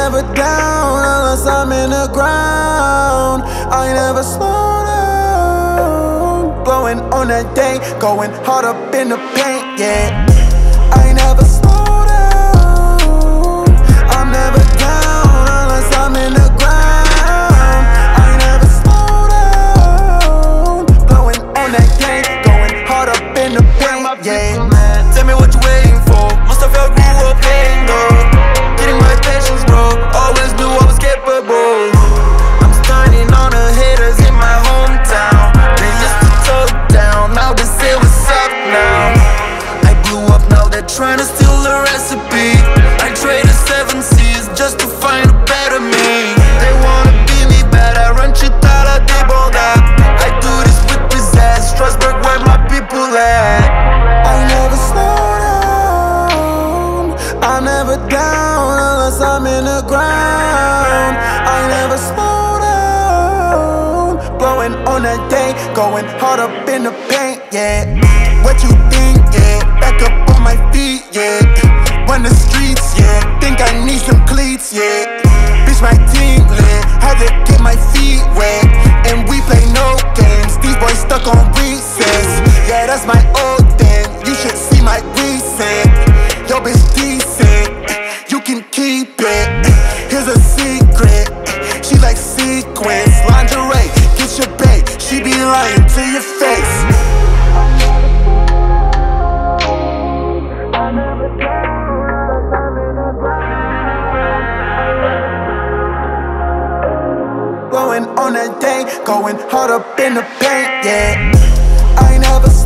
never down unless I'm in the ground. I never slow down. Blowing on that day, going hard up in the paint, yeah. I never slow down. I'm never down unless I'm in the ground. I never slow down. Blowing on that day, going hard up in the paint, yeah. Tell me what you waiting for. Must have felt grew up playing though. Getting my patience, bro. Always knew I was capable. I'm stunning on the haters in my hometown. They used to talk down, now they say what's up now. I blew up, now they're trying to steal the recipe. I traded 7 C's just to find a better me. They wanna be me bad, I run Chitala, they balled up. I do this with pizzazz, Strasbourg where my people at. I never slow down. I'm never down unless I'm in the ground. I never slow down. Blowing on that day, going hard up in the paint, yeah. What you think, yeah? Back up on my feet, yeah. Run the streets, yeah. Think I need some cleats, yeah. Bitch, my team lit, had to get my feet wet. And we play no games, these boys stuck on recess. Yeah, that's my old thing, you should see my recent. Yo, bitch decent, you can keep it. Here's a secret, she like sequins. Lingerie, get your bait, she be lying to your face. Blowing on that day, going hard up in the paint, yeah. I never